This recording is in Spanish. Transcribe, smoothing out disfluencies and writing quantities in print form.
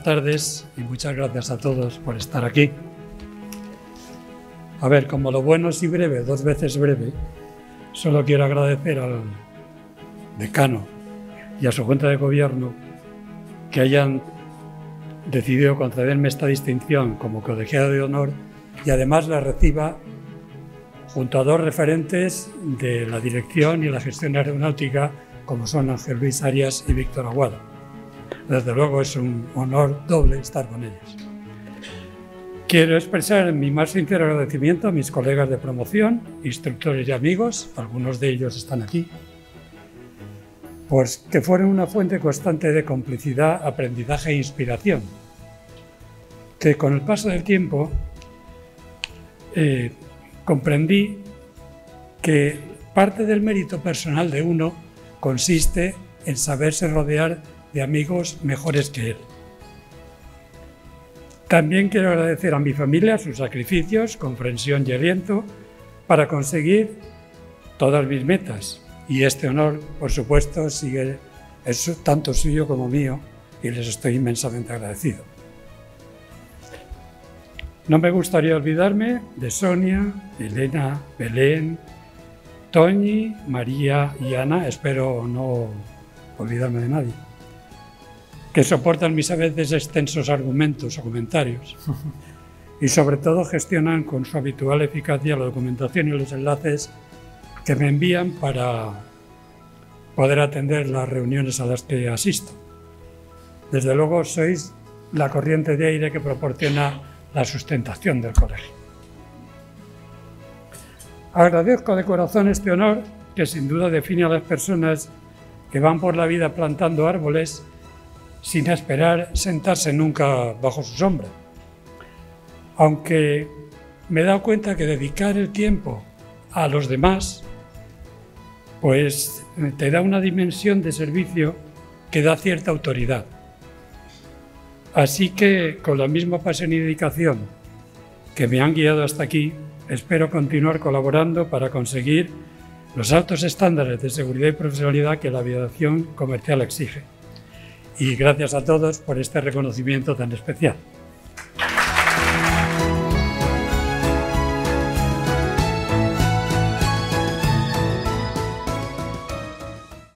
tardes y muchas gracias a todos por estar aquí. A ver, como lo bueno es y breve, 2 veces breve, solo quiero agradecer al decano y a su Junta de Gobierno que hayan decidido concederme esta distinción como colegiado de honor y además la reciba junto a 2 referentes de la dirección y la gestión aeronáutica como son Ángel Luis Arias y Víctor Aguado. Desde luego es un honor doble estar con ellos. Quiero expresar mi más sincero agradecimiento a mis colegas de promoción, instructores y amigos, algunos de ellos están aquí, pues que fueron una fuente constante de complicidad, aprendizaje e inspiración, que con el paso del tiempo comprendí que parte del mérito personal de uno consiste en saberse rodear de amigos mejores que él. También quiero agradecer a mi familia sus sacrificios, comprensión y aliento para conseguir todas mis metas. Y este honor, por supuesto, es tanto suyo como mío y les estoy inmensamente agradecido. No me gustaría olvidarme de Sonia, Elena, Belén, Toñi, María y Ana, espero no olvidarme de nadie, que soportan mis a veces extensos argumentos o comentarios y sobre todo gestionan con su habitual eficacia la documentación y los enlaces que me envían para poder atender las reuniones a las que asisto. Desde luego sois la corriente de aire que proporciona la sustentación del colegio. Agradezco de corazón este honor que sin duda define a las personas que van por la vida plantando árboles sin esperar sentarse nunca bajo su sombra. Aunque me he dado cuenta que dedicar el tiempo a los demás pues te da una dimensión de servicio que da cierta autoridad. Así que con la misma pasión y dedicación que me han guiado hasta aquí, espero continuar colaborando para conseguir los altos estándares de seguridad y profesionalidad que la aviación comercial exige. Y gracias a todos por este reconocimiento tan especial.